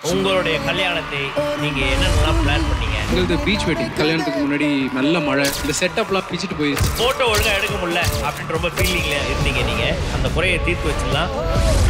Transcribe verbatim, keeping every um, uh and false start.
உங்களுடைய கல்யாணத்தை நீங்க என்னென்னலாம் பிளான் பண்ணீங்க? எங்களுக்கு பீச் வெட்டிங் கல்யாணத்துக்கு முன்னாடி நல்ல மழை, இந்த செட்டப்லாம் பிச்சுட்டு போயிடுச்சு. போட்டோ ஒழுங்கா எடுக்க முடியல அப்படின்னு ரொம்ப ஃபீலிங்ல இருந்தீங்க. நீங்க அந்த குறையை தீர்த்து வச்சிடலாம்.